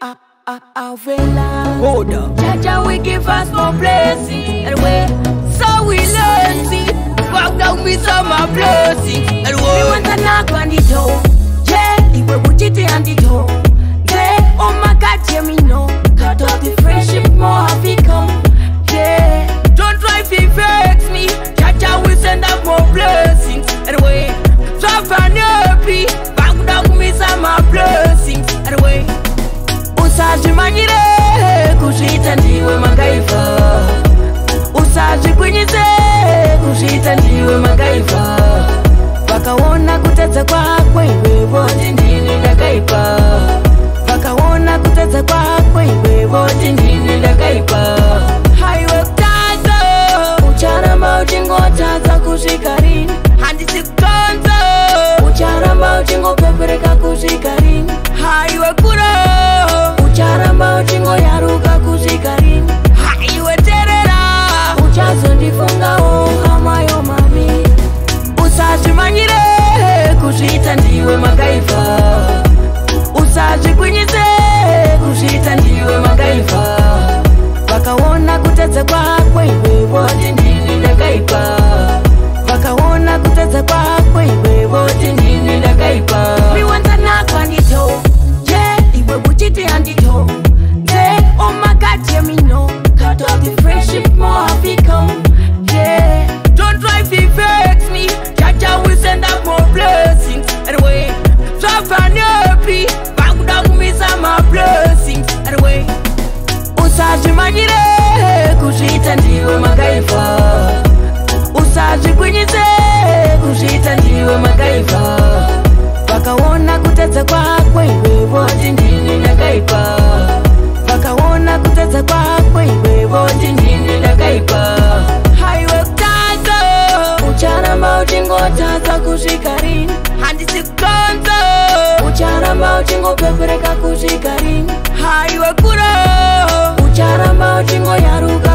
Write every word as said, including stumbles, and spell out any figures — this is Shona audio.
I, I, I realize Hold up. Jaja, we give us more blessings and we so we learn see. Walk down me some more blessings and we want to knock on the door. Yeah, if we put it on the door. Yeah, oh my God, yeah me know. Cut off the friendship, more have become. Yeah, don't try to vex me. Jaja, we send up more blessings and we drop and happy. Walk down me some more blessings and we. Usajimanyire kushita ndiwe makaifa. Usajikwinyise kushita ndiwe makaifa. Wakaona kuteza kwako iwe wote ndini ndakaipa. Wakaona kuteza kwako iwe wote ndini ndakaipa. Haiwe kutazo uchara mauchingo taza kushikarini. Handi sikonzo uchara mauchingo pepereka kushikarini. Haiwe kuro uchara mauchingo yaruka kushikarini. Haiwe terera uchazo ndifunga o hamayo mami. Usajimanyire kushita ndiwe makaifa. Usajikwinyise kushita ndiwe makaifa. Wakaona kuteza kwako iwe wote ndini ndakaipa. Wakaona kuteza kwako iwe wote ndini ndakaipa. Mi wanta nakwa ndito. Yeah, iwe buchiti andito. Yeah, oh my God, yeah me know. Cut off the friendship, more have become. Yeah, don't try to vex me. Jaja will send up more blessings and we drop and happy. Back down me some more blessings and we. Usajimanyire kushita ndiwe makaifa. Usajikwinyise kushita ndiwe makaifa. Wakaona kuteza kwako iwe wote ndini ndakaipa. Wakaona kuteza kwako iwe wote ndini ndakaipa. Haiwe kutazo uchara mauchingo taza kushikarini. Handi sikonzo uchara mauchingo pepereka kushikarini. Haiwe kuro uchara mauchingo yaruka